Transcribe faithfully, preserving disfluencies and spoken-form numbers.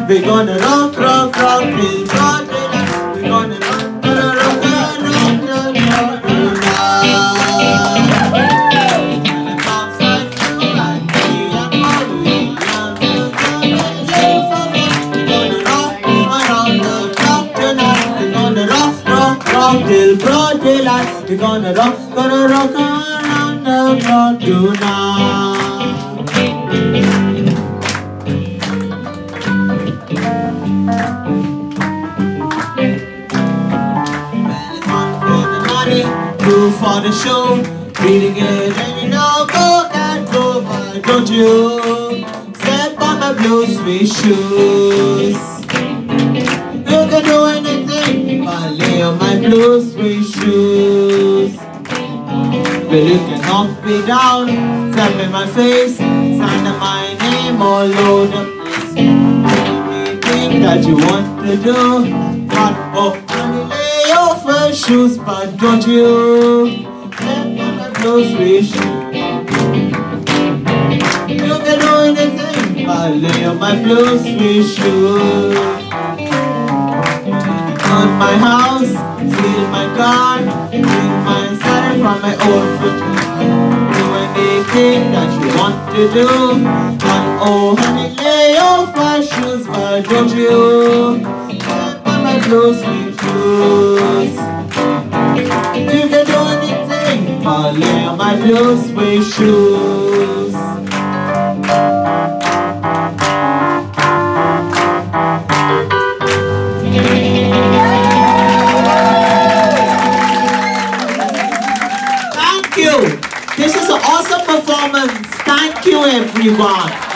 We're gonna rock, rock, rock till broad daylight. We're gonna rock, gonna rock, gonna rock, rock, rock, rock, rock. We're gonna bounce like you and me and Holly. We're gonna rock around the clock tonight. We're gonna rock, rock, rock till broad daylight. We're gonna rock, gonna rock around the clock tonight. Two for the show, really good, and you know, go and go, but don't you step on my blue suede shoes. You can do anything but lay on my blue suede shoes. Well, you can knock me down, slap in my face, sign my name all over the place. Anything that you want to do, but oh, honey, lay off your shoes, but don't you step on my blue suede shoes. You can do anything but lay on my blue suede shoes. On my house, steal my car, steal my saddle from my old foot. Do anything that you want to do, but oh honey, lay off my shoes, but don't you step on my blue suede shoes. You can do anything but lay on my blue suede shoes. Thank you. This is an awesome performance. Thank you, everyone.